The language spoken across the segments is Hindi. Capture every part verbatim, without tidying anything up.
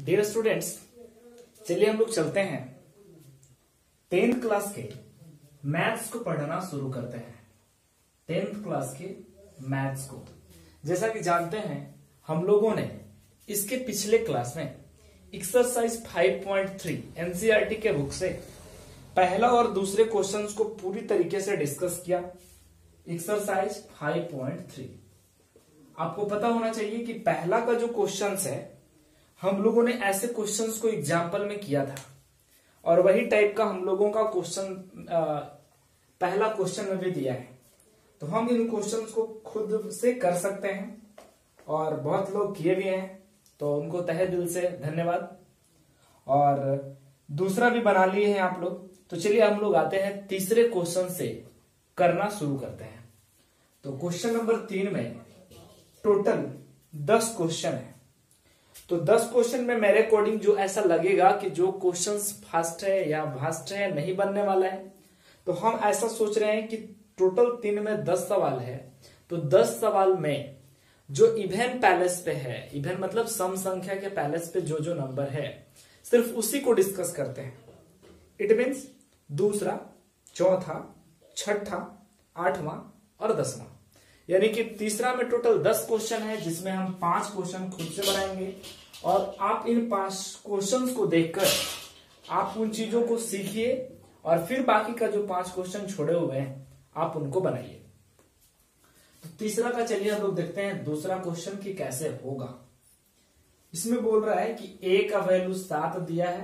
डियर स्टूडेंट्स, चलिए हम लोग चलते हैं टेंथ क्लास के मैथ्स को पढ़ना शुरू करते हैं। टेंथ क्लास के मैथ्स को जैसा कि जानते हैं हम लोगों ने इसके पिछले क्लास में exercise five point three NCERT के बुक से पहला और दूसरे क्वेश्चंस को पूरी तरीके से डिस्कस किया। एक्सरसाइज फाइव पॉइंट थ्री आपको पता होना चाहिए कि पहला का जो क्वेश्चंस है हम लोगों ने ऐसे क्वेश्चंस को एग्जाम्पल में किया था और वही टाइप का हम लोगों का क्वेश्चन पहला क्वेश्चन में भी दिया है। तो हम इन क्वेश्चंस को खुद से कर सकते हैं और बहुत लोग किए भी हैं, तो उनको तहे दिल से धन्यवाद। और दूसरा भी बना लिए हैं आप लोग। तो चलिए हम लोग आते हैं तीसरे क्वेश्चन से करना शुरू करते हैं। तो क्वेश्चन नंबर तीन में टोटल दस क्वेश्चन है। तो दस क्वेश्चन में मेरे अकॉर्डिंग जो ऐसा लगेगा कि जो क्वेश्चंस फास्ट है या भास्ट है नहीं बनने वाला है, तो हम ऐसा सोच रहे हैं कि टोटल तीन में दस सवाल है। तो दस सवाल में जो इवेन पैलेस पे है, इवेन मतलब सम संख्या के पैलेस पे जो जो नंबर है सिर्फ उसी को डिस्कस करते हैं। इट मीन्स दूसरा, चौथा, छठा, आठवां और दसवां, यानी कि तीसरा में टोटल दस क्वेश्चन है जिसमें हम पांच क्वेश्चन खुद से बनाएंगे और आप इन पांच क्वेश्चंस को देखकर आप उन चीजों को सीखिए और फिर बाकी का जो पांच क्वेश्चन छोड़े हुए हैं आप उनको बनाइए। तो तीसरा का चलिए हम लोग देखते हैं दूसरा क्वेश्चन की कैसे होगा। इसमें बोल रहा है कि ए का वैल्यू सात दिया है,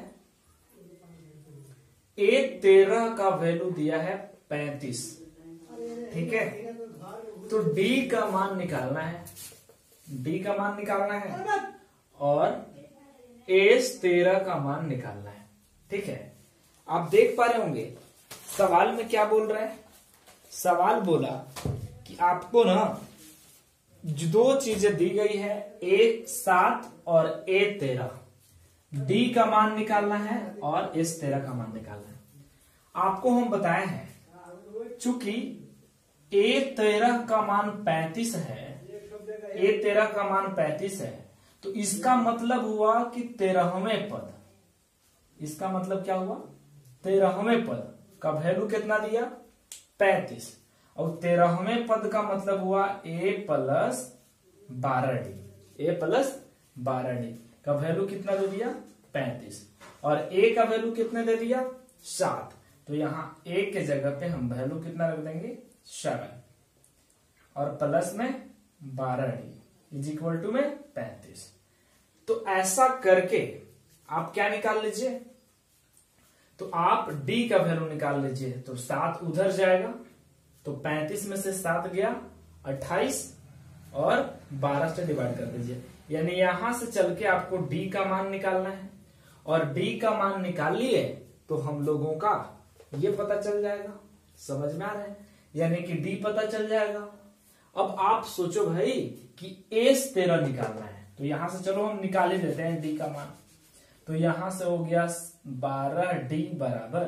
ए तेरह का वैल्यू दिया है पैंतीस, ठीक है। तो डी का मान निकालना है, डी का मान निकालना है और एस तेरह का मान निकालना है, ठीक है। आप देख पा रहे होंगे सवाल में क्या बोल रहा है। सवाल बोला कि आपको ना दो चीजें दी गई है, ए सात और ए तेरह, डी का मान निकालना है और एस तेरह का मान निकालना है। आपको हम बताए हैं चूंकि ए तेरह का मान पैंतीस है, ए तेरह का मान पैंतीस है, तो इसका मतलब हुआ कि तेरहवें पद, इसका मतलब क्या हुआ, तेरहवें पद का वैल्यू कितना दिया, पैंतीस। और तेरहवें पद का मतलब हुआ ए प्लस बारह डी, ए प्लस बारह डी का वैल्यू कितना दे दिया, पैंतीस। और ए का वैल्यू कितने दे दिया, सात। तो यहां ए के जगह पे हम वैल्यू कितना रख देंगे, सेवन, और प्लस में बारह डी इज इक्वल टू में पैंतीस। तो ऐसा करके आप क्या निकाल लीजिए, तो आप डी का वैल्यू निकाल लीजिए। तो सात उधर जाएगा, तो पैंतीस में से सात गया अट्ठाईस और बारह से डिवाइड कर दीजिए, यानी यहां से चल के आपको डी का मान निकालना है। और डी का मान निकाल लिए तो हम लोगों का ये पता चल जाएगा, समझ में आ रहा है, यानी कि डी पता चल जाएगा। अब आप सोचो भाई कि एस तेरह निकालना है, तो यहां से चलो हम निकाल ही देते हैं डी का मान। तो यहां से हो गया बारह डी बराबर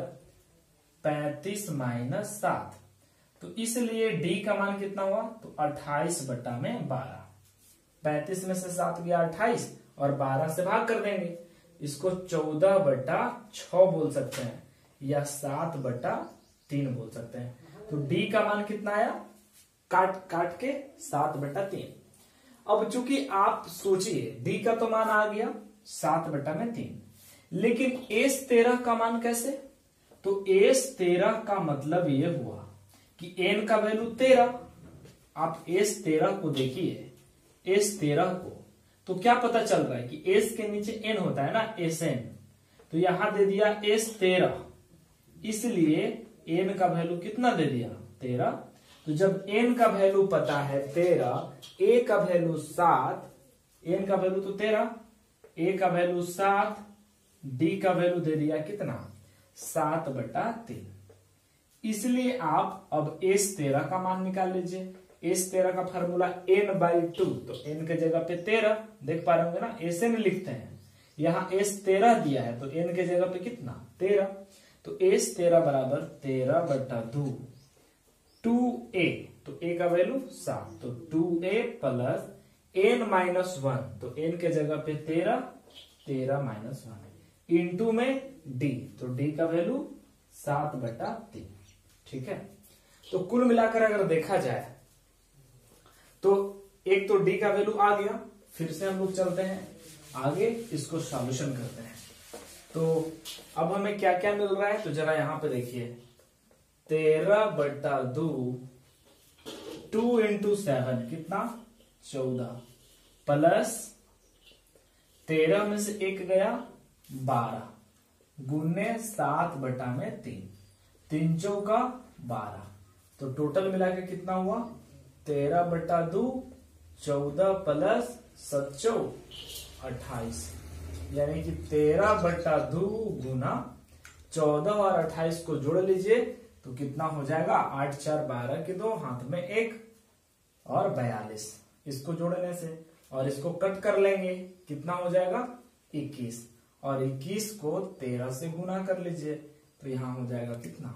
पैंतीस माइनस सात, तो इसलिए डी का मान कितना हुआ, तो अट्ठाईस बटा में बारह। पैंतीस में से सात गया अट्ठाईस और बारह से भाग कर देंगे, इसको चौदह बटा छ बोल सकते हैं या सात बटा तीन बोल सकते हैं। तो डी का मान कितना आया, काट काट के सात बटा तीन। अब चूंकि आप सोचिए डी का तो मान आ गया सात बटा में तीन, लेकिन एस तेरह का मान कैसे, तो एस तेरह का मतलब ये हुआ कि एन का वैल्यू तेरह। आप एस तेरह को देखिए, एस तेरह को तो क्या पता चल रहा है कि एस के नीचे एन होता है ना, एस एन। तो यहां दे दिया एस तेरह, इसलिए एन का वैल्यू कितना दे दिया, तेरह। तो जब एन का वैल्यू पता है तेरह, ए का वैल्यू सात, एन का वैल्यू तो तेरह, ए का वैल्यू सात, डी का वैल्यू दे दिया कितना, सात बटा तीन। इसलिए आप अब एस तेरह का मान निकाल लीजिए। एस तेरह का फार्मूला एन बाई टू, तो एन के जगह पे तेरह, देख पा रहे होंगे ना, एस एन लिखते हैं। यहाँ एस तेरह दिया है तो एन के जगह पे कितना, तेरह। तो एस तेरह बराबर तेरह बटा दो, टू ए, तो ए का वैल्यू सात, तो two A plus N minus one, तो एन के जगह पे तेरह, तेरह माइनस वन इंटू में डी, तो डी का वैल्यू सात बटा तीन। ठीक है, तो कुल मिलाकर अगर देखा जाए तो एक तो डी का वैल्यू आ गया। फिर से हम लोग चलते हैं आगे, इसको सॉल्यूशन करते हैं। तो अब हमें क्या क्या मिल रहा है, तो जरा यहां पे देखिए, तेरह बटा दो, टू इंटू सेवन कितना, चौदह, प्लस तेरह में से एक गया बारह, गुने सात बटा में तीन, तीन चौका बारह, तो टोटल मिला के कितना हुआ, तेरह बटा दो, चौदह प्लस सत्चौ अट्ठाईस, यानी कि तेरह बटा दो गुना चौदह और अट्ठाईस को जोड़ लीजिए तो कितना हो जाएगा, आठ चार बारह के दो, हाथ में एक और बयालीस, इसको जोड़ने से, और इसको कट कर लेंगे, कितना हो जाएगा इक्कीस, और इक्कीस को तेरह से गुना कर लीजिए तो यहां हो जाएगा कितना,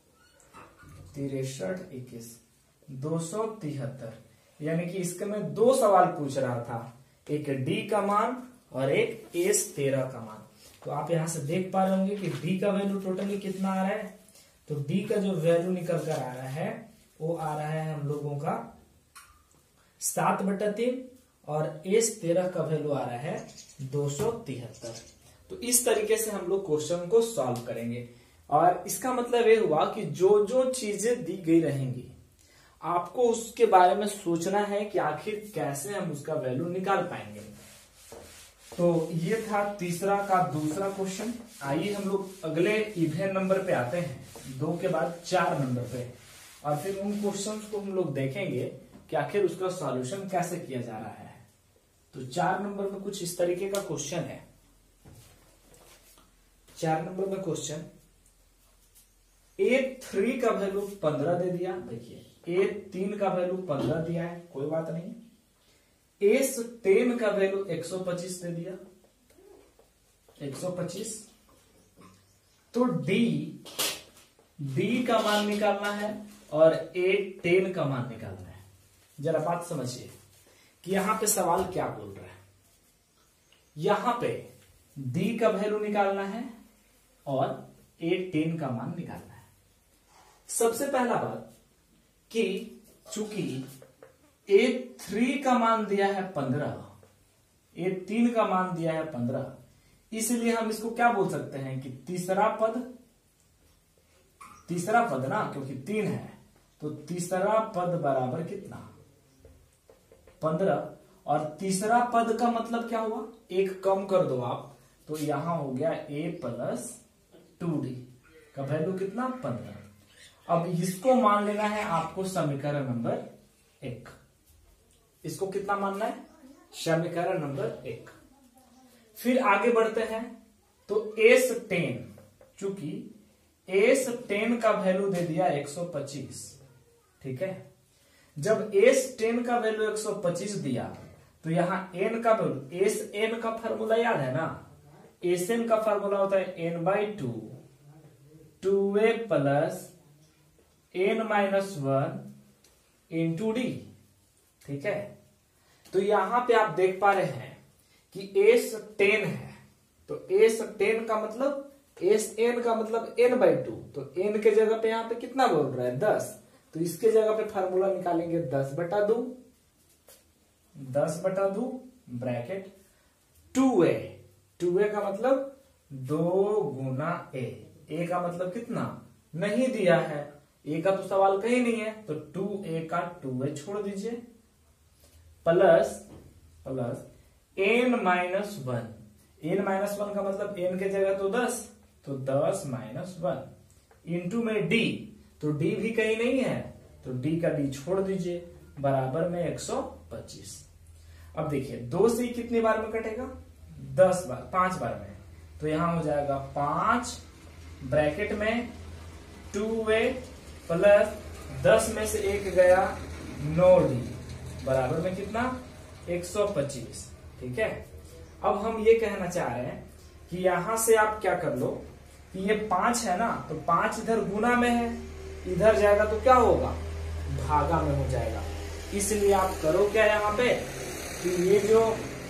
तिरसठ, इक्कीस, दो सौ तिहत्तर। यानी कि इसके में दो सवाल पूछ रहा था, एक डी का मान और एक एस तेरह का मान। तो आप यहां से देख पा रहे होंगे कि डी का वैल्यू टोटली कितना आ रहा है, तो डी का जो वैल्यू निकल कर आ रहा है वो आ रहा है हम लोगों का सात बटा तीन, और एस तेरह का वैल्यू आ रहा है दो सौ तिहत्तर। तो इस तरीके से हम लोग क्वेश्चन को सॉल्व करेंगे, और इसका मतलब ये हुआ कि जो जो चीजें दी गई रहेंगी आपको उसके बारे में सोचना है कि आखिर कैसे हम उसका वैल्यू निकाल पाएंगे। तो ये था तीसरा का दूसरा क्वेश्चन। आइए हम लोग अगले इवन नंबर पे आते हैं, दो के बाद चार नंबर पे, और फिर उन क्वेश्चंस को हम लोग देखेंगे कि आखिर उसका सॉल्यूशन कैसे किया जा रहा है। तो चार नंबर में कुछ इस तरीके का क्वेश्चन है। चार नंबर में क्वेश्चन, ए थ्री का वैल्यू पंद्रह दे दिया, देखिए ए तीन का वैल्यू पंद्रह दिया है, कोई बात नहीं। एस टेन का वैल्यू एक सौ पच्चीस दे दिया, एक सौ पच्चीस। तो डी डी का मान निकालना है और ए टेन का मान निकालना है। जरा बात समझिए कि यहां पे सवाल क्या बोल रहा है। यहां पे डी का वैल्यू निकालना है और ए टेन का मान निकालना है। सबसे पहला बात कि चूंकि ए थ्री का मान दिया है पंद्रह, ए तीन का मान दिया है पंद्रह, इसलिए हम इसको क्या बोल सकते हैं कि तीसरा पद, तीसरा पद ना, क्योंकि तीन है तो तीसरा पद बराबर कितना, पंद्रह। और तीसरा पद का मतलब क्या हुआ, एक कम कर दो आप, तो यहां हो गया ए प्लस टू डी का वैल्यू कितना, पंद्रह। अब इसको मान लेना है आपको समीकरण नंबर एक। इसको कितना मानना है, समीकरण नंबर एक। फिर आगे बढ़ते हैं, तो एस टेन, चूंकि एस टेन का वैल्यू दे दिया एक सौ पच्चीस, ठीक है। जब एस टेन का वैल्यू एक सौ पच्चीस दिया तो यहां एन का वैल्यू, एस एन का फार्मूला याद है ना, एस एन का फार्मूला होता है N by two, two A plus N minus one into D, ठीक है। तो यहां पे आप देख पा रहे हैं कि एस टेन है, तो एस टेन का मतलब, एस एन का मतलब एन बाई टू, तो एन के जगह पे यहां पे कितना बोल रहा है, दस, तो इसके जगह पे फार्मूला निकालेंगे दस बटा दो, दस बटा दो bracket two A, two A का मतलब दो गुना ए, ए का मतलब कितना नहीं दिया है, ए का तो सवाल कहीं नहीं है, तो टू ए का टू ए छोड़ दीजिए, plus plus N minus one, N minus one का मतलब एन के जगह तो दस, तो दस माइनस वन इंटू में डी, तो डी भी कहीं नहीं है, तो डी का डी छोड़ दीजिए, बराबर में एक सौ पच्चीस। अब देखिए दो से ही कितनी बार में कटेगा, दस बार, पांच बार में, तो यहां हो जाएगा पांच ब्रैकेट में टू ए प्लस दस में से एक गया नौ डी, बराबर में कितना, एक सौ पच्चीस, ठीक है। अब हम ये कहना चाह रहे हैं कि यहां से आप क्या कर लो कि ये पांच है ना, तो पांच इधर गुना में है, इधर जाएगा तो क्या होगा, भागा में हो जाएगा। इसलिए आप करो क्या, यहाँ पे कि ये जो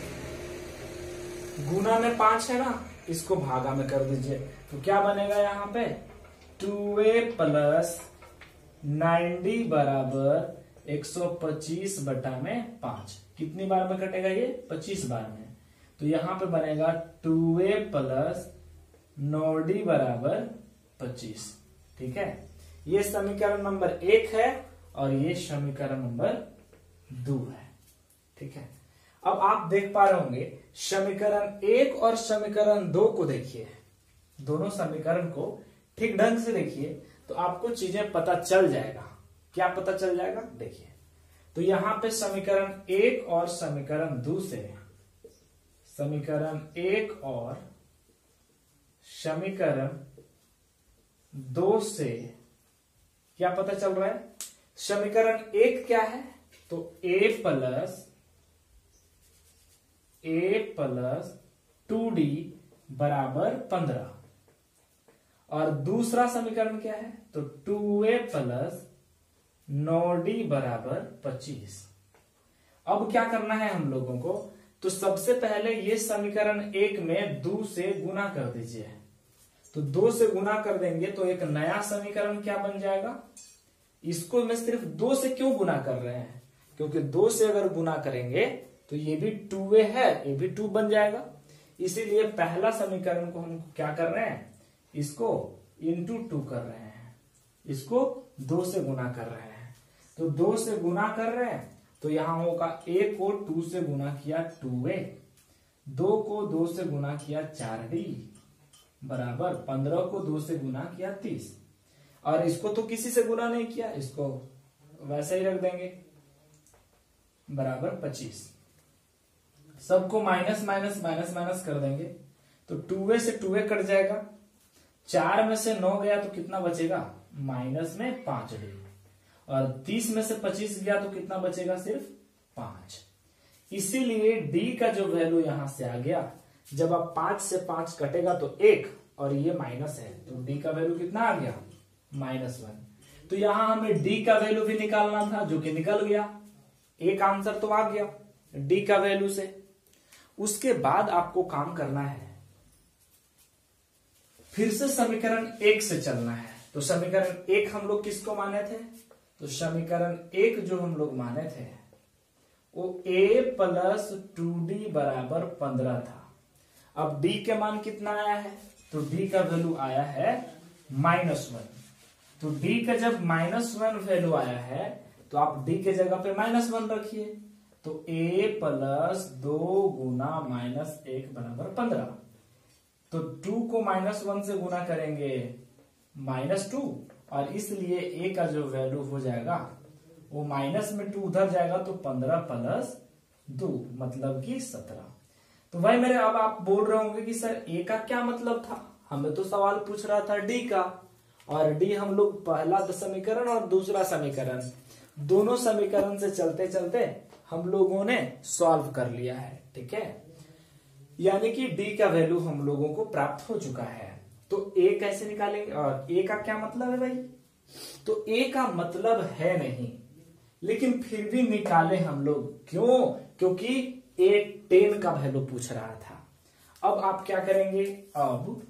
गुना में पांच है ना, इसको भागा में कर दीजिए, तो क्या बनेगा यहाँ पे टू ए प्लस नाइन्टी बराबर एक सौ पच्चीस बटा में पांच। कितनी बार में कटेगा ये? पच्चीस बार में। तो यहाँ पे बनेगा टू ए प्लस नौ डी बराबर पच्चीस। ठीक है, ये समीकरण नंबर एक है और ये समीकरण नंबर दो है। ठीक है, अब आप देख पा रहे होंगे समीकरण एक और समीकरण दो को देखिए, दोनों समीकरण को ठीक ढंग से देखिए तो आपको चीजें पता चल जाएगा। क्या पता चल जाएगा? देखिए, तो यहां पे समीकरण एक और समीकरण दो से समीकरण एक और समीकरण दो से क्या पता चल रहा है? समीकरण एक क्या है? तो a plus A plus two D बराबर पंद्रह, और दूसरा समीकरण क्या है? तो टू ए प्लस नौ डी बराबर पच्चीस। अब क्या करना है हम लोगों को? तो सबसे पहले ये समीकरण एक में दो से गुना कर दीजिए। तो दो से गुना कर देंगे तो एक नया समीकरण क्या बन जाएगा? इसको मैं सिर्फ दो से क्यों गुना कर रहे हैं? क्योंकि दो से अगर गुना करेंगे तो ये भी टू ए है, ये भी टू बन जाएगा। इसीलिए पहला समीकरण को हम क्या कर रहे हैं? इसको इंटू टू कर रहे हैं, इसको दो से गुना कर रहे हैं। तो दो से गुना कर रहे हैं तो यहां होगा ए को टू से गुना किया टू ए, दो को दो से गुना किया चार डी बराबर पंद्रह को दो से गुना किया तीस, और इसको तो किसी से गुना नहीं किया, इसको वैसे ही रख देंगे बराबर पच्चीस। सबको माइनस माइनस माइनस माइनस कर देंगे तो टू ए से टू ए कट जाएगा, चार में से नौ गया तो कितना बचेगा? माइनस में पांच डी, और तीस में से पच्चीस गया तो कितना बचेगा? सिर्फ पांच। इसीलिए डी का जो वैल्यू यहां से आ गया, जब आप पांच से पांच कटेगा तो एक, और ये माइनस है तो डी का वैल्यू कितना आ गया? Minus one. तो यहां हमें डी का वैल्यू भी निकालना था, जो कि निकल गया, एक आंसर तो आ गया डी का वैल्यू से। उसके बाद आपको काम करना है, फिर से समीकरण एक से चलना है। तो समीकरण एक हम लोग किसको माने थे? तो समीकरण एक जो हम लोग माने थे वो a प्लस टू डी बराबर पंद्रह था। अब d के मान कितना आया है? तो d का वैल्यू आया है माइनस वन। तो d का जब माइनस वन वैल्यू आया है तो आप d के जगह पे माइनस वन रखिए, तो a प्लस दो गुना माइनस एक बराबर पंद्रह। तो टू को माइनस वन से गुना करेंगे माइनस टू, और इसलिए a का जो वैल्यू हो जाएगा वो माइनस में टू उधर जाएगा तो पंद्रह प्लस दो मतलब कि सत्रह। तो भाई मेरे, अब आप बोल रहे होंगे कि सर a का क्या मतलब था? हमें तो सवाल पूछ रहा था d का, और d हम लोग पहला समीकरण और दूसरा समीकरण, दोनों समीकरण से चलते चलते हम लोगों ने सॉल्व कर लिया है। ठीक है, यानी कि d का वैल्यू हम लोगों को प्राप्त हो चुका है। तो a कैसे निकालेंगे? और a का क्या मतलब है भाई? तो a का मतलब है नहीं, लेकिन फिर भी निकाले हम लोग। क्यों? क्योंकि a टेन का वैल्यू पूछ रहा था। अब आप क्या करेंगे? अब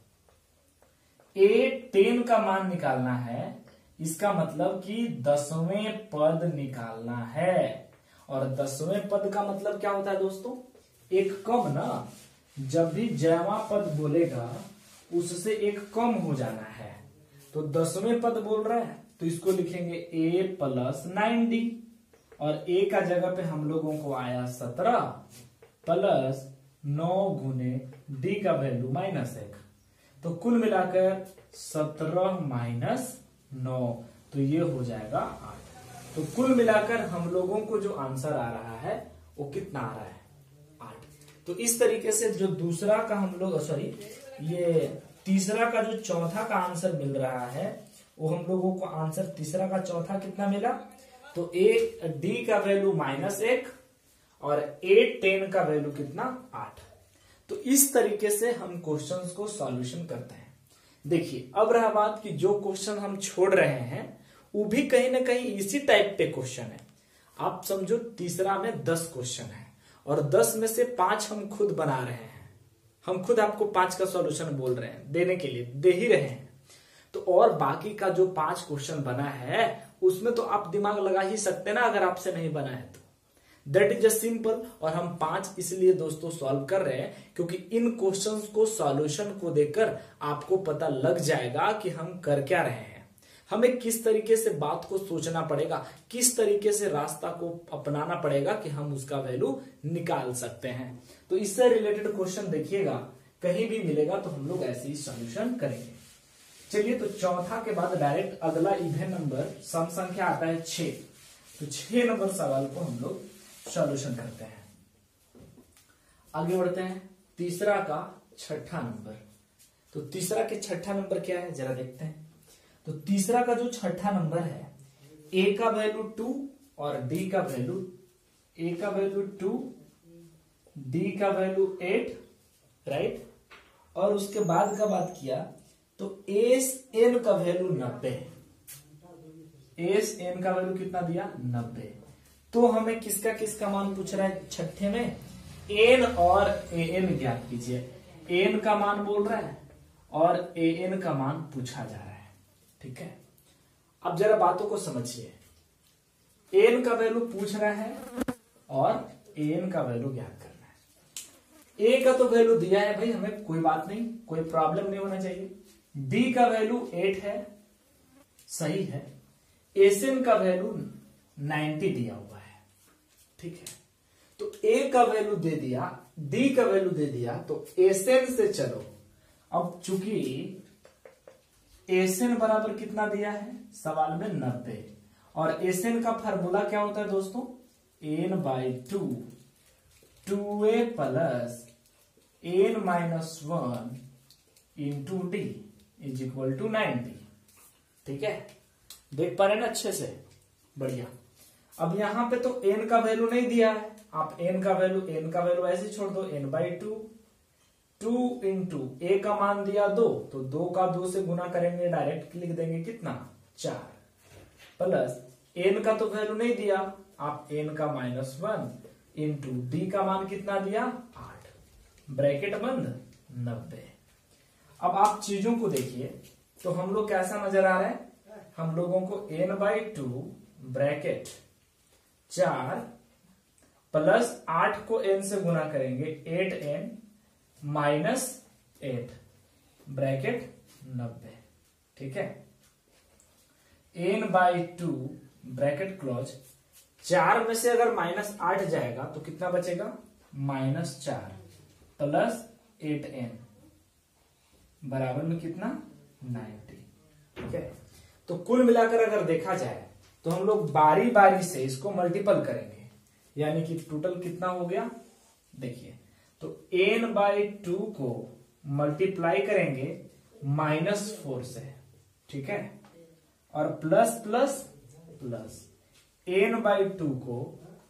a टेन का मान निकालना है, इसका मतलब कि दसवें पद निकालना है। और दसवें पद का मतलब क्या होता है दोस्तों? एक कम ना, जब भी जयवा पद बोलेगा उससे एक कम हो जाना है। तो दसवें पद बोल रहा है तो इसको लिखेंगे a प्लस नाइन डी, और a का जगह पे हम लोगों को आया सत्रह प्लस नौ गुने d का वैल्यू माइनस एक, तो कुल मिलाकर सत्रह माइनस नौ, तो ये हो जाएगा आठ। तो कुल मिलाकर हम लोगों को जो आंसर आ रहा है वो कितना आ रहा है? आठ। तो इस तरीके से जो दूसरा का हम लोग सॉरी ये तीसरा का जो चौथा का आंसर मिल रहा है वो हम लोगों को आंसर तीसरा का चौथा कितना मिला? तो ए डी का वैल्यू माइनस एक और ए टेन का वैल्यू कितना? आठ। तो इस तरीके से हम क्वेश्चंस को सॉल्यूशन करते हैं। देखिए, अब रहा बात कि जो क्वेश्चन हम छोड़ रहे हैं वो भी कहीं ना कहीं इसी टाइप पे क्वेश्चन है। आप समझो तीसरा में दस क्वेश्चन है, और दस में से पांच हम खुद बना रहे हैं, हम खुद आपको पांच का सॉल्यूशन बोल रहे हैं, देने के लिए दे ही रहे हैं। तो और बाकी का जो पांच क्वेश्चन बना है उसमें तो आप दिमाग लगा ही सकते ना, अगर आपसे नहीं बना है तो। That is just simple. और हम पांच इसलिए दोस्तों सॉल्व कर रहे हैं क्योंकि इन क्वेश्चंस को सॉल्यूशन को देखकर आपको पता लग जाएगा कि हम कर क्या रहे हैं, हमें किस तरीके से बात को सोचना पड़ेगा, किस तरीके से रास्ता को अपनाना पड़ेगा कि हम उसका वैल्यू निकाल सकते हैं। तो इससे रिलेटेड क्वेश्चन देखिएगा, कहीं भी मिलेगा तो हम लोग ऐसे ही सॉल्यूशन करेंगे। चलिए, तो चौथा के बाद डायरेक्ट अगला इवन नंबर सम संख्या आता है छह। तो छह नंबर सवाल को हम लोग सॉल्यूशन करते हैं। आगे बढ़ते हैं, तीसरा का छठा नंबर। तो तीसरा के छठा नंबर क्या है जरा देखते हैं। तो तीसरा का जो छठा नंबर है, ए का वैल्यू टू और डी का वैल्यू, ए का वैल्यू टू, डी का वैल्यू एट, राइट। और उसके बाद का बात किया तो एस एन का वैल्यू नब्बे, एस एन का वैल्यू कितना दिया, नब्बे। तो हमें किसका किसका मान पूछ रहा है छठे में, एन और ए एन ज्ञात कीजिए। एन का मान बोल रहा है और ए एन का मान पूछा जा रहा है, ठीक है। अब जरा बातों को समझिए, एन का वैल्यू पूछ रहा है और ए एन का वैल्यू ज्ञात करना है। ए का तो वैल्यू दिया है भाई, हमें कोई बात नहीं, कोई प्रॉब्लम नहीं होना चाहिए। डी का वैल्यू एट है, सही है। एसएन का वैल्यू नाइन्टी दिया हुआ है, ठीक है। तो ए का वैल्यू दे दिया, डी का वैल्यू दे दिया, तो एसएन से चलो। अब चूंकि एसएन बराबर कितना दिया है सवाल में, नब्बे। और एसएन का फार्मूला क्या होता है दोस्तों, N by two, two A plus N minus one into D is equal to ninety, ठीक है। देख पा रहे हैं ना अच्छे से, बढ़िया। अब यहां पे तो n का वैल्यू नहीं दिया है, आप n का वैल्यू n का वैल्यू ऐसे छोड़ दो, n by two, two into A का मान दिया दो, तो दो का दो से गुना करेंगे, डायरेक्ट लिख देंगे कितना, चार, प्लस n का तो वैल्यू नहीं दिया, आप n का माइनस वन इंटू डी का मान कितना दिया, आठ, ब्रैकेट बंद, नब्बे। अब आप चीजों को देखिए तो हम लोग कैसा नजर आ रहा है, हम लोगों को n बाई टू ब्रैकेट चार प्लस आठ को n से गुना करेंगे, eight N minus eight, bracket नब्बे, ठीक है। n by two bracket close, चार में से अगर माइनस आठ जाएगा तो कितना बचेगा, माइनस चार प्लस एट एन बराबर में कितना, नाइन्टी, ठीक है। तो कुल मिलाकर अगर देखा जाए तो हम लोग बारी बारी से इसको मल्टीपल करेंगे, यानी कि टोटल कितना हो गया, देखिए। तो एन बाई टू को मल्टीप्लाई करेंगे माइनस फोर से, ठीक है, और plus plus plus N by two को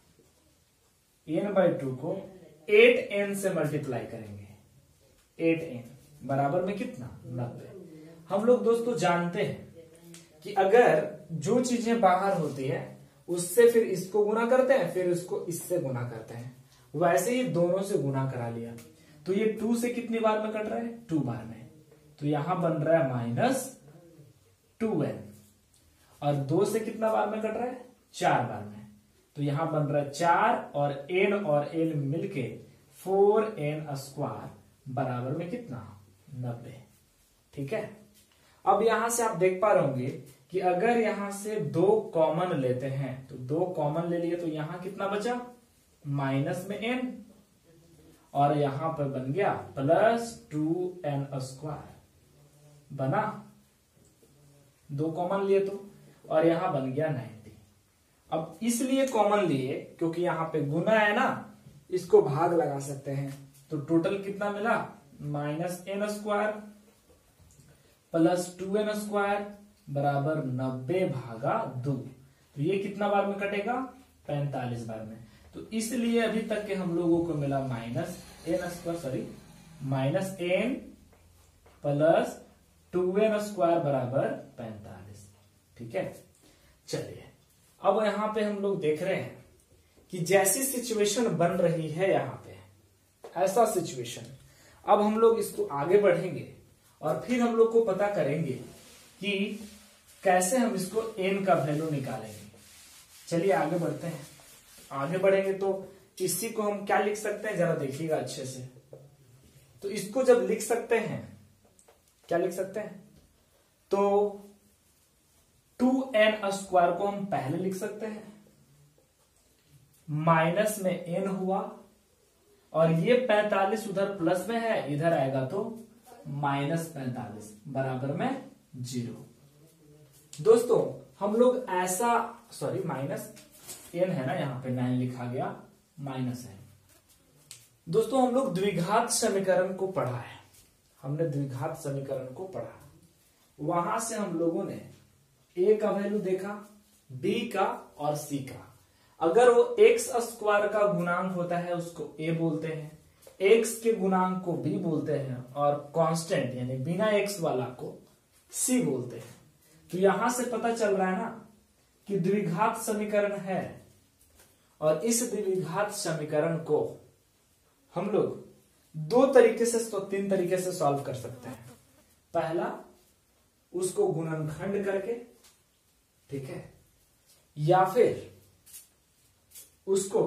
एन बाई टू को एट एन से मल्टीप्लाई करेंगे, एट एन बराबर में कितना, नब्बे। हम लोग दोस्तों जानते हैं कि अगर जो चीजें बाहर होती है उससे फिर इसको गुना करते हैं, फिर इसको इससे गुना करते हैं, वैसे ही दोनों से गुना करा लिया। तो ये टू से कितनी बार में कट रहा है, टू बार में, तो यहां बन रहा है माइनस टू एन, और दो से कितना बार में कट रहा है, चार बार में, तो यहां बन रहा है चार, और एन और एन मिलके फोर एन स्क्वायर बराबर में कितना, नब्बे, ठीक है। अब यहां से आप देख पा रहे होंगे कि अगर यहां से दो कॉमन लेते हैं, तो दो कॉमन ले लिए तो यहां कितना बचा, माइनस में एन, और यहां पर बन गया प्लस टू एन स्क्वायर, बना, दो कॉमन लिए तो, और यहां बन गया नाइन्टी। अब इसलिए कॉमन लिए क्योंकि यहां पे गुना है ना, इसको भाग लगा सकते हैं, तो टोटल कितना मिला, minus N square plus two N square बराबर नब्बे भागा दो, तो ये कितना बार में कटेगा, पैंतालीस बार में। तो इसलिए अभी तक के हम लोगों को मिला minus N square, sorry minus N plus two N square बराबर पैंतालीस, ठीक है। चलिए अब यहां पे हम लोग देख रहे हैं कि जैसी सिचुएशन बन रही है यहां पे, ऐसा सिचुएशन, अब हम लोग इसको आगे बढ़ेंगे और फिर हम लोग को पता करेंगे कि कैसे हम इसको n का वैल्यू निकालेंगे। चलिए आगे बढ़ते हैं। आगे बढ़ेंगे तो इसी को हम क्या लिख सकते हैं, जरा देखिएगा अच्छे से। तो इसको जब लिख सकते हैं, क्या लिख सकते हैं, तो टू एन स्क्वायर को हम पहले लिख सकते हैं, माइनस में n हुआ, और ये पैंतालीस उधर प्लस में है, इधर आएगा तो माइनस पैंतालीस बराबर में जीरो। दोस्तों हम लोग ऐसा, सॉरी माइनस n है ना, यहां पे नाइन लिखा गया, माइनस है। दोस्तों हम लोग द्विघात समीकरण को पढ़ा है, हमने द्विघात समीकरण को पढ़ा, वहां से हम लोगों ने a का वैल्यू देखा, b का और c का। अगर वो x स्क्वायर का गुणांक होता है उसको a बोलते हैं, x के गुणांक को b बोलते हैं, और कांस्टेंट यानी बिना x वाला को c बोलते हैं। तो यहां से पता चल रहा है ना कि द्विघात समीकरण है, और इस द्विघात समीकरण को हम लोग दो तरीके से, तो तीन तरीके से सॉल्व कर सकते हैं। पहला, उसको गुणनखंड करके, ठीक है, या फिर उसको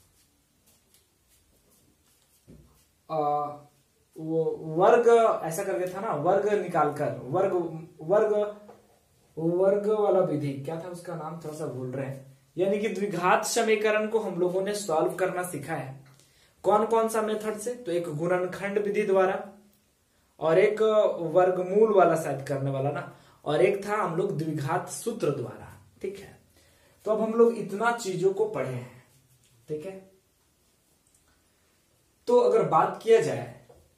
आ, वो वर्ग ऐसा करके था ना, वर्ग निकालकर, वर्ग वर्ग वर्ग वाला विधि, क्या था उसका नाम, थोड़ा सा भूल रहे हैं। यानी कि द्विघात समीकरण को हम लोगों ने सॉल्व करना सीखा है। कौन कौन सा मेथड से, तो एक गुणनखंड विधि द्वारा, और एक वर्गमूल वाला शायद करने वाला ना, और एक था हम लोग द्विघात सूत्र द्वारा, ठीक है। तो अब हम लोग इतना चीजों को पढ़े हैं, ठीक है। तो अगर बात किया जाए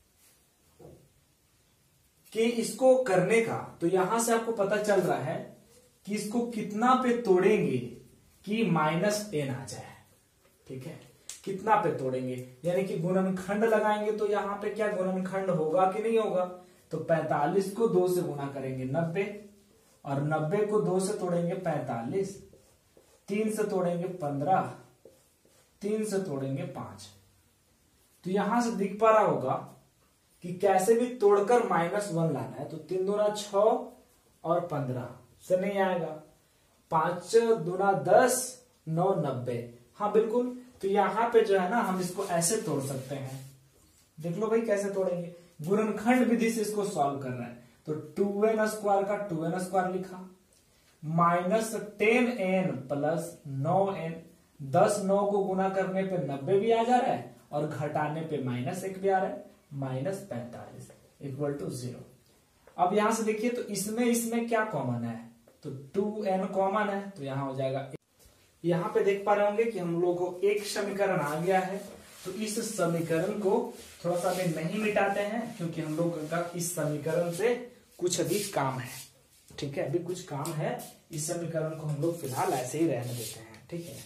कि इसको करने का, तो यहां से आपको पता चल रहा है कि इसको कितना पे तोड़ेंगे कि माइनस एन आ जाए, ठीक है। कितना पे तोड़ेंगे, यानी कि गुणनखंड लगाएंगे, तो यहां पे क्या गुणनखंड होगा कि नहीं होगा, तो पैंतालीस को दो से गुणा करेंगे नब्बे, और नब्बे को दो से तोड़ेंगे पैंतालीस, तीन से तोड़ेंगे पंद्रह, तीन से तोड़ेंगे पांच। तो यहां से दिख पा रहा होगा कि कैसे भी तोड़कर माइनस वन लाना है। तो तीन दूना छ और पंद्रह से नहीं आएगा, पांच दूना दस, नौ नब्बे, हाँ बिल्कुल। तो यहां पे जो है ना, हम इसको ऐसे तोड़ सकते हैं, देख लो भाई कैसे तोड़ेंगे। गुणनखंड विधि से इसको सॉल्व कर रहा है, तो टू एन स्क्वायर का टू एन स्क्वायर लिखा, माइनस टेन एन प्लस नौ एन, दस नौ को गुना करने पे नब्बे भी आ जा रहा है, और घटाने पे माइनस एक भी आ रहा है, माइनस पैंतालीस इक्वल टू जीरो। अब यहां से देखिए, तो इसमें इसमें क्या कॉमन है, तो टू एन कॉमन है, तो यहां हो जाएगा। यहां पे देख पा रहे होंगे कि हम लोग को एक समीकरण आ गया है। तो इस समीकरण को थोड़ा सा भी नहीं मिटाते हैं, क्योंकि हम लोग का इस समीकरण से कुछ अधिक काम है, ठीक है। अभी कुछ काम है, इस समीकरण को हम लोग फिलहाल ऐसे ही रहने देते हैं, ठीक है।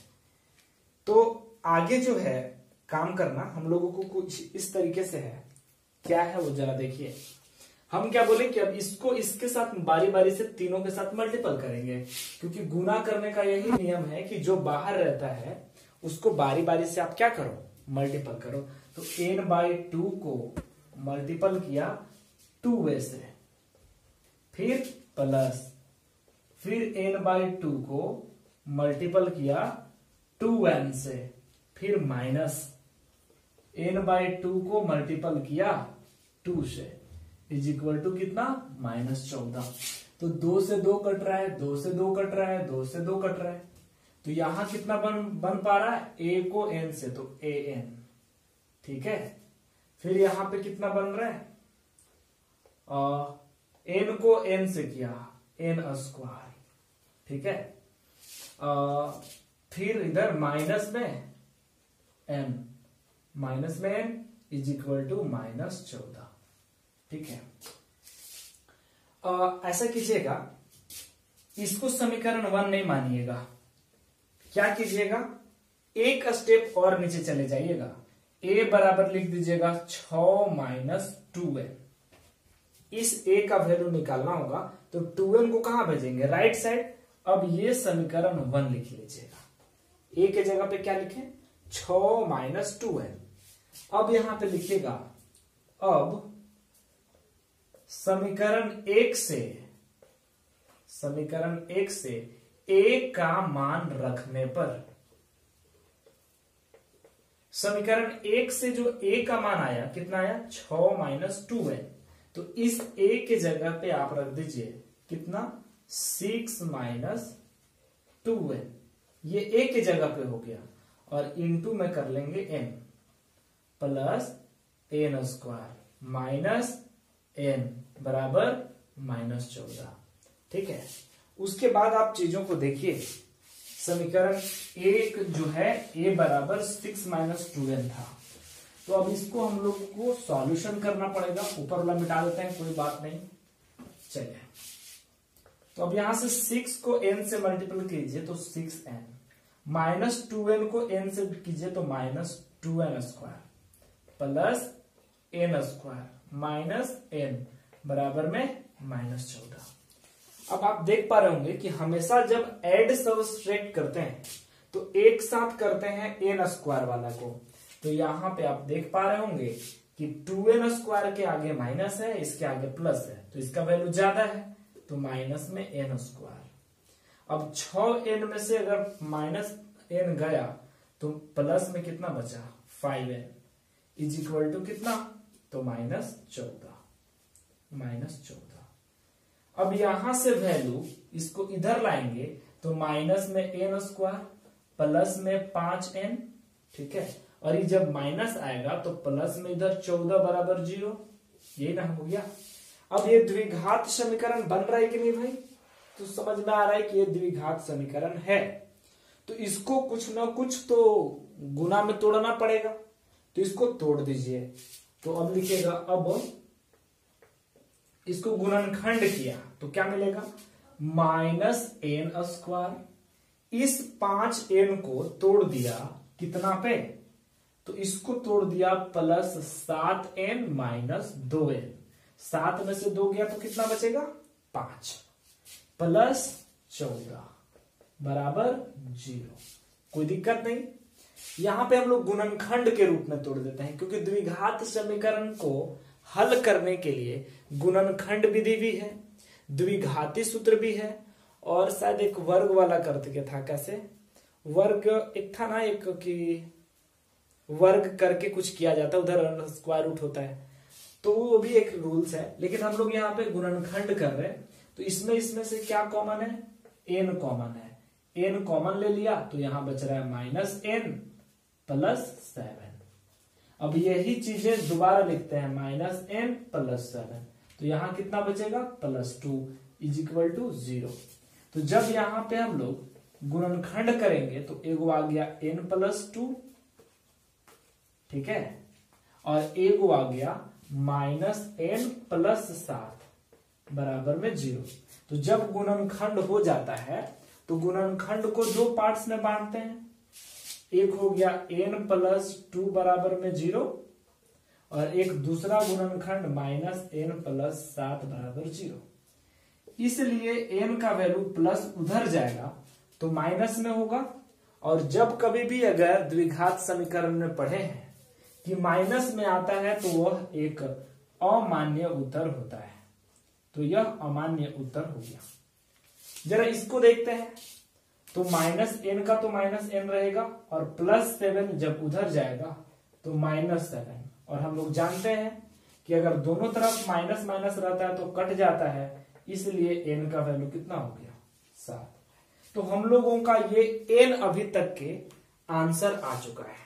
तो आगे जो है काम करना हम लोगों को कुछ इस तरीके से है, क्या है वो जरा देखिए। हम क्या बोले कि अब इसको इसके साथ बारी बारी से तीनों के साथ मल्टीपल करेंगे, क्योंकि गुना करने का यही नियम है कि जो बाहर रहता है उसको बारी बारी से आप क्या करो, मल्टीपल करो। तो एन बाई टू को मल्टीपल किया टू वे से, फिर प्लस, फिर एन बाई टू को मल्टीपल किया टू एन से, फिर माइनस, एन बाई टू को मल्टीपल किया टू से, इज इक्वल टू कितना, माइनस चौदह। तो दो से दो कट रहा है, दो से दो कट रहा है, दो से दो कट रहा है, तो यहां कितना बन बन पा रहा है, ए को एन से, तो ए एन, ठीक है। फिर यहां पे कितना बन रहा है, आ, एन को एन से किया, एन स्क्वायर, ठीक है। आ, फिर इधर माइनस में एन, माइनस में N is equal to minus चौदह, ठीक है। आ, ऐसा कीजिएगा, इसको समीकरण वन नहीं मानिएगा, क्या कीजिएगा, एक स्टेप और नीचे चले जाइएगा, ए बराबर लिख दीजिएगा छ माइनस टू एन। इस ए का वैल्यू निकालना होगा, तो टू एन को कहां भेजेंगे, राइट साइड। अब ये समीकरण वन लिख लीजिएगा, ए के जगह पे क्या लिखे, छ माइनस टू एन। अब यहां पे लिखिएगा, अब समीकरण एक से समीकरण एक से ए का मान रखने पर, समीकरण एक से जो ए का मान आया कितना आया, छ माइनस टू एन। तो इस ए के जगह पे आप रख दीजिए कितना, सिक्स माइनस टू एन। ये ए के जगह पे हो गया और इंटू में कर लेंगे N plus N square minus N बराबर माइनस चौदह। ठीक है, उसके बाद आप चीजों को देखिए। समीकरण एक जो है ए बराबर सिक्स माइनस टू एन था, तो अब इसको हम लोग को सॉल्यूशन करना पड़ेगा। ऊपर वाला मिटा देते हैं, कोई बात नहीं। चलिए, तो अब यहां से सिक्स को एन से मल्टीपल कीजिए तो six N, minus two N को एन से कीजिए तो minus two N square plus N square minus N बराबर में माइनस चौदह। अब आप देख पा रहे होंगे कि हमेशा जब ऐड सब्सट्रैक्ट करते हैं तो एक साथ करते हैं एन स्क्वायर वाला को। तो यहां पे आप देख पा रहे होंगे कि टू एन स्क्वायर के आगे माइनस है, इसके आगे प्लस है, तो इसका वैल्यू ज्यादा है, तो माइनस में एन स्क्वायर। अब छ एन में से अगर माइनस एन गया तो प्लस में कितना बचा, five N is equal to कितना, तो माइनस चौदह माइनस चौदह। अब यहां से वैल्यू इसको इधर लाएंगे तो माइनस में एन स्क्वायर प्लस में पांच एन। ठीक है, और ये जब माइनस आएगा तो प्लस में इधर चौदह बराबर जीरो, यही ना हो गया। अब ये द्विघात समीकरण बन रहा है कि नहीं भाई, तो समझ में आ रहा है कि ये द्विघात समीकरण है। तो इसको कुछ ना कुछ तो गुना में तोड़ना पड़ेगा, तो इसको तोड़ दीजिए। तो अब लिखिएगा, अब इसको गुणनखंड किया तो क्या मिलेगा, माइनस एन स्क्वायर। इस पांच एन को तोड़ दिया कितना पे, तो इसको तोड़ दिया प्लस सात एन माइनस दो एन। सात में से दो गया तो कितना बचेगा, पांच प्लस चौदह बराबर जीरो। कोई दिक्कत नहीं। यहां पे हम लोग गुणनखंड के रूप में तोड़ देते हैं, क्योंकि द्विघात समीकरण को हल करने के लिए गुणनखंड विधि भी है, द्विघाती सूत्र भी है, और शायद एक वर्ग वाला करते के था, कैसे वर्ग एक था ना, एक कि वर्ग करके कुछ किया जाता है, उधर स्क्वायर रूट होता है, तो वो भी एक रूल्स है। लेकिन हम लोग यहाँ पे गुणनखंड कर रहे हैं, तो इसमें इसमें से क्या कॉमन है, एन कॉमन है। एन कॉमन ले लिया तो यहां बच रहा है माइनस एन प्लस सेवन। अब यही चीजें दोबारा लिखते हैं, माइनस एन प्लस सेवन, तो यहां कितना बचेगा, plus two is equal to zero. तो जब यहां पे हम लोग गुणनखंड करेंगे तो एगो आ गया एन प्लस टू, ठीक है, और एगो आ गया माइनस एन प्लस सात बराबर में जीरो। तो जब गुणनखंड हो जाता है तो गुणनखंड को दो पार्ट्स में बांटते हैं, एक हो गया एन प्लस टू बराबर में जीरो, और एक दूसरा गुणनखंड माइनस एन प्लस सात बराबर जीरो। इसलिए एन का वैल्यू प्लस उधर जाएगा तो माइनस में होगा, और जब कभी भी अगर द्विघात समीकरण में पढ़े हैं कि माइनस में आता है तो वह एक अमान्य उत्तर होता है। तो यह अमान्य उत्तर हो गया। जरा इसको देखते हैं, तो माइनस एन का तो माइनस एन रहेगा, और प्लस सेवन जब उधर जाएगा तो माइनस सेवन। और हम लोग जानते हैं कि अगर दोनों तरफ माइनस माइनस रहता है तो कट जाता है, इसलिए एन का वैल्यू कितना हो गया, सात। तो हम लोगों का ये एन अभी तक के आंसर आ चुका है।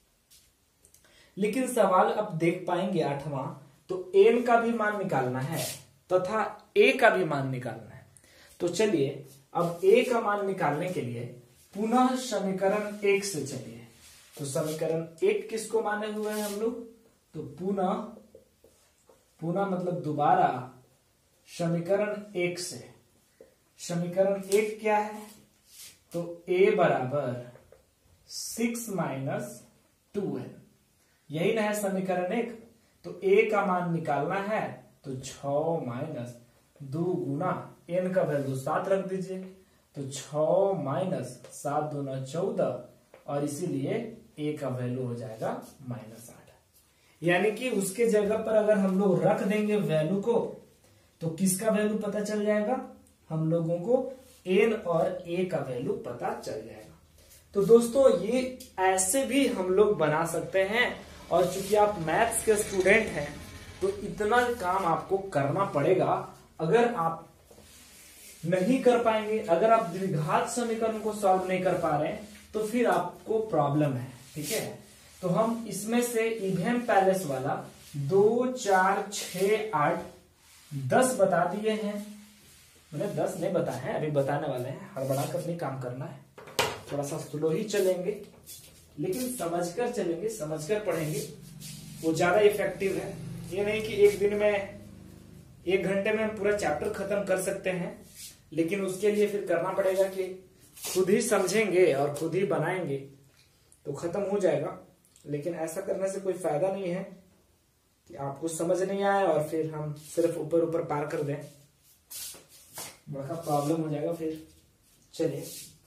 लेकिन सवाल अब देख पाएंगे आठवां, तो एन का भी मान निकालना है तथा ए का भी मान निकालना है। तो चलिए अब ए का मान निकालने के लिए पुनः समीकरण एक से चलिए। तो समीकरण एक किसको माने हुए हैं हम लोग, तो पुनः पुनः मतलब दोबारा समीकरण एक से। समीकरण एक क्या है, तो ए बराबर सिक्स माइनस टू एन, यही ना है समीकरण एक। तो ए का मान निकालना है तो छ माइनस दो गुना एन का वैल्यू सात रख दीजिए, तो छ माइनस सात दूना चौदह और इसीलिए ए का वैल्यू हो जाएगा माइनस आठ। यानी कि उसके जगह पर अगर हम लोग रख देंगे वैल्यू को तो किसका वैल्यू पता चल जाएगा, हम लोगों को एन और ए का वैल्यू पता चल जाएगा। तो दोस्तों ये ऐसे भी हम लोग बना सकते हैं, और चूंकि आप मैथ्स के स्टूडेंट हैं तो इतना काम आपको करना पड़ेगा। अगर आप नहीं कर पाएंगे, अगर आप द्विघात समीकरण को सॉल्व नहीं कर पा रहे हैं तो फिर आपको प्रॉब्लम है, ठीक है। तो हम इसमें से इवेन पैलेस वाला दो चार छ आठ दस बता दिए हैं, मैंने दस नहीं बताए हैं, अभी बताने वाले हैं। हड़बड़ा कर नहीं काम करना है, थोड़ा सा स्लो ही चलेंगे लेकिन समझकर चलेंगे, समझकर पढ़ेंगे, वो ज्यादा इफेक्टिव है। ये नहीं कि एक दिन में एक घंटे में हम पूरा चैप्टर खत्म कर सकते हैं, लेकिन उसके लिए फिर करना पड़ेगा कि खुद ही समझेंगे और खुद ही बनाएंगे तो खत्म हो जाएगा। लेकिन ऐसा करने से कोई फायदा नहीं है कि आपको समझ नहीं आए और फिर हम सिर्फ ऊपर ऊपर पार कर दें, बड़ा प्रॉब्लम हो जाएगा फिर। चलिए,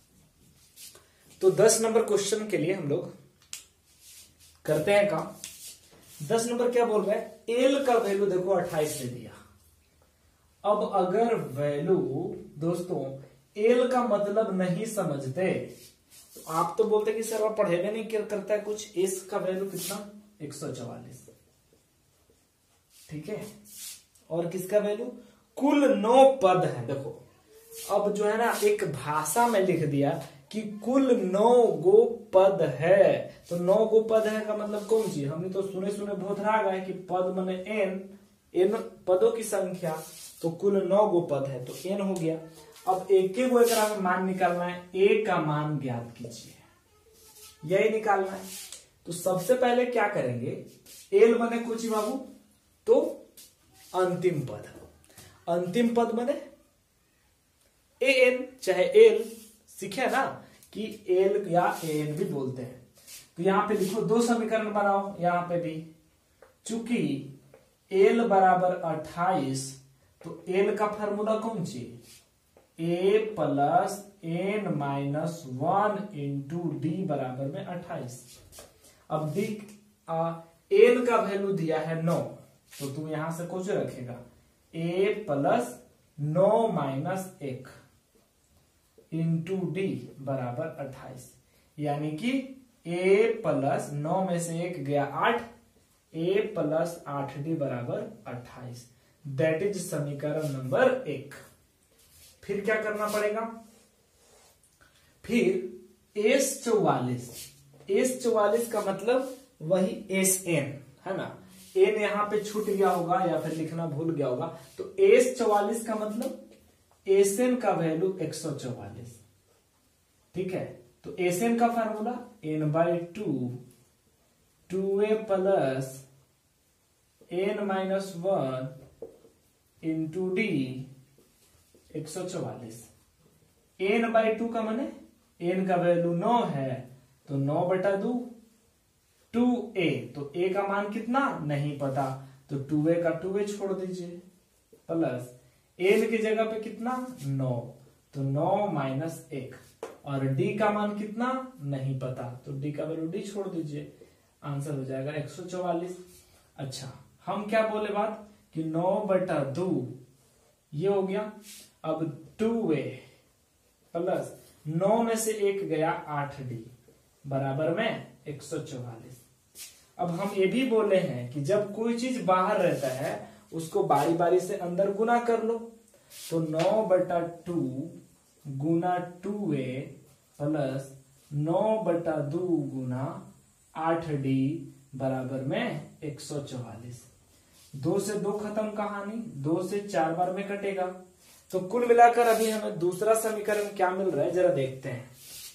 तो दस नंबर क्वेश्चन के लिए हम लोग करते हैं काम। दस नंबर क्या बोल रहा है, एल का वैल्यू देखो अट्ठाईस दे दिया। अब अगर वैल्यू दोस्तों एल का मतलब नहीं समझते तो आप तो बोलते कि सर वो पढ़ेगा नहीं, क्या करता है कुछ। एस का वैल्यू कितना, एक सौ चौवालीस, ठीक है। और किसका वैल्यू, कुल नौ पद है। देखो अब जो है ना एक भाषा में लिख दिया कि कुल नौ गो पद है, तो नौ गो पद है का मतलब कौन सी, हमने तो सुने सुने बहुत राग है कि पद माने एन, एन पदों की संख्या, तो कुल नौ गो पद है तो एन हो गया। अब एक एक एकरा में मान निकालना है, ए का मान ज्ञात कीजिए, यही निकालना है। तो सबसे पहले क्या करेंगे, एल बने कुछ बाबू तो अंतिम पद, अंतिम पद बने ए एन चाहे एल, सीखे ना कि एल या एन भी बोलते हैं। तो यहां पे लिखो, दो समीकरण बनाओ यहां पे भी, चूंकि एल बराबर अट्ठाईस तो एल का फार्मूला कौन सी, A plus N minus one into D बराबर में अट्ठाईस। अब डी एन का वैल्यू दिया है नौ, तो तुम यहां से कुछ रखेगा ए प्लस नौ माइनस एक इंटू डी बराबर अट्ठाईस, यानी कि ए प्लस नौ में से एक गया आठ, ए प्लस आठ डी बराबर अट्ठाईस। दैट इज समीकरण नंबर एक। फिर क्या करना पड़ेगा, फिर एस चौवालीस, एस चौवालीस का मतलब वही एस एन है ना, एन यहां पे छूट गया होगा या फिर लिखना भूल गया होगा, तो एस चौवालीस का मतलब एस एन का वैल्यू एक सौ चौवालीस, ठीक है। तो एस एन का formula N by two, two A plus N minus one into D एक सौ चौवालीस। एन बाई टू का माने एन का वैल्यू नौ है तो नौ बटा दो, टू ए, तो ए का मान कितना नहीं पता तो टू ए का टू ए छोड़ दीजिए, प्लस एन की जगह पे कितना नौ, तो नौ माइनस एक, और डी का मान कितना नहीं पता तो डी का वैल्यू डी छोड़ दीजिए, आंसर हो जाएगा एक सौ चौवालीस। अच्छा, हम क्या बोले बात कि नौ बटा दो ये हो गया, अब टू ए प्लस नौ में से एक गया आठ डी बराबर में एक सौ चौवालीस। अब हम ये भी बोले हैं कि जब कोई चीज बाहर रहता है उसको बारी बारी से अंदर गुना कर लो, तो नौ बटा टू गुना टू ए प्लस नौ बटा दो गुना आठ डी बराबर में एक सौ चौवालीस। दो से दो खत्म कहानी, दो से चार बार में कटेगा, तो कुल मिलाकर अभी हमें दूसरा समीकरण क्या मिल रहा है जरा देखते हैं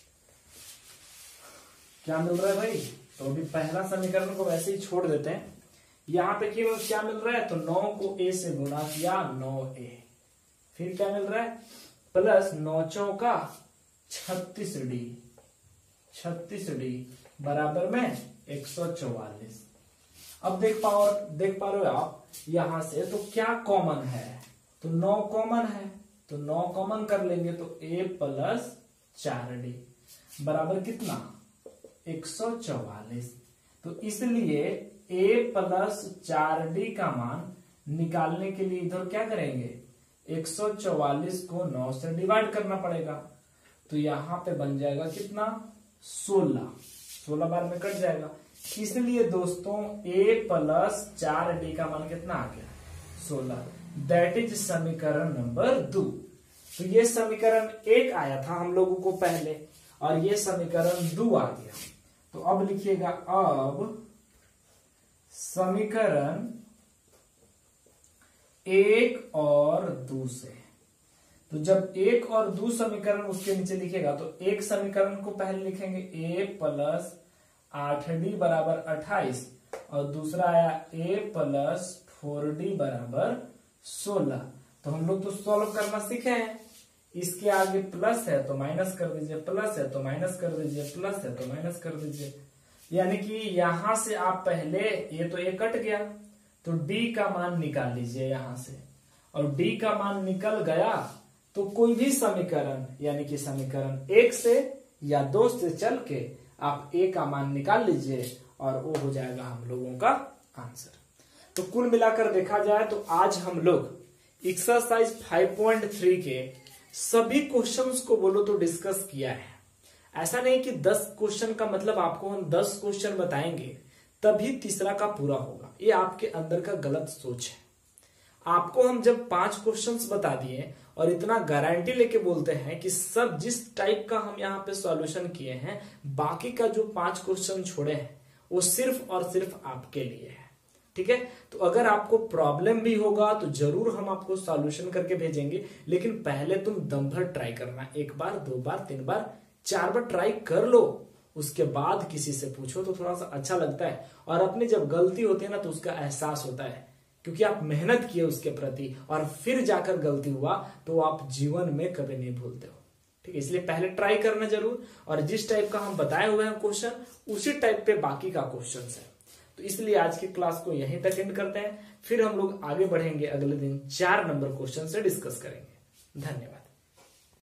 क्या मिल रहा है भाई। तो अभी पहला समीकरण को वैसे ही छोड़ देते हैं, यहां पे केवल क्या मिल रहा है, तो नौ को ए से गुणा किया, नौ ए, फिर क्या मिल रहा है प्लस नौ चौका छत्तीस डी, छत्तीस डी बराबर में एक सौ चौवालीस। अब देख पाओ देख पा रहे हो आप यहां से, तो क्या कॉमन है, तो नौ कॉमन है, तो नौ कॉमन कर लेंगे तो ए प्लस चार डी बराबर कितना एक सौ चौवालीस। तो इसलिए a प्लस चार डी का मान निकालने के लिए इधर क्या करेंगे, एक सौ चौवालीस को नौ से डिवाइड करना पड़ेगा। तो यहां पे बन जाएगा कितना, सोलह, सोलह बार में कट जाएगा। इसलिए दोस्तों a प्लस चार डी का मान कितना आ गया, सोलह। दैट इज समीकरण नंबर दो। तो ये समीकरण एक आया था हम लोगों को पहले, और ये समीकरण दो आ गया। तो अब लिखिएगा, अब समीकरण एक और दो से। तो जब एक और दो समीकरण उसके नीचे लिखेगा तो एक समीकरण को पहले लिखेंगे a प्लस आठ डी बराबर अट्ठाईस, और दूसरा आया a प्लस फोर डी बराबर सोलह। तो हम लोग तो सॉल्व करना सीखे हैं। इसके आगे प्लस है तो माइनस कर दीजिए, प्लस है तो माइनस कर दीजिए, प्लस है तो माइनस कर दीजिए। यानी कि यहां से आप पहले, ये तो ये कट गया, तो d का मान निकाल लीजिए यहां से, और d का मान निकल गया तो कोई भी समीकरण यानी कि समीकरण एक से या दो से चल के आप a का मान निकाल लीजिए, और वो हो जाएगा हम लोगों का आंसर। तो कुल मिलाकर देखा जाए तो आज हम लोग एक्सरसाइज फाइव पॉइंट थ्री के सभी क्वेश्चंस को बोलो तो डिस्कस किया है। ऐसा नहीं कि दस क्वेश्चन का मतलब आपको हम दस क्वेश्चन बताएंगे तभी तीसरा का पूरा होगा, ये आपके अंदर का गलत सोच है। आपको हम जब पांच क्वेश्चंस बता दिए और इतना गारंटी लेके बोलते हैं कि सब जिस टाइप का हम यहाँ पे सॉल्यूशन किए हैं, बाकी का जो पांच क्वेश्चन छोड़े हैं वो सिर्फ और सिर्फ आपके लिए है, ठीक है। तो अगर आपको प्रॉब्लम भी होगा तो जरूर हम आपको सॉल्यूशन करके भेजेंगे, लेकिन पहले तुम दम भर ट्राई करना, एक बार, दो बार, तीन बार, चार बार ट्राई कर लो, उसके बाद किसी से पूछो तो थोड़ा सा अच्छा लगता है। और अपनी जब गलती होती है ना तो उसका एहसास होता है, क्योंकि आप मेहनत किए उसके प्रति और फिर जाकर गलती हुआ तो आप जीवन में कभी नहीं भूलते हो, ठीक है। इसलिए पहले ट्राई करना जरूर, और जिस टाइप का हम बताए हुए हैं क्वेश्चन उसी टाइप पे बाकी का क्वेश्चन है। तो इसलिए आज की क्लास को यहीं तक एंड करते हैं, फिर हम लोग आगे बढ़ेंगे, अगले दिन चार नंबर क्वेश्चन से डिस्कस करेंगे। धन्यवाद।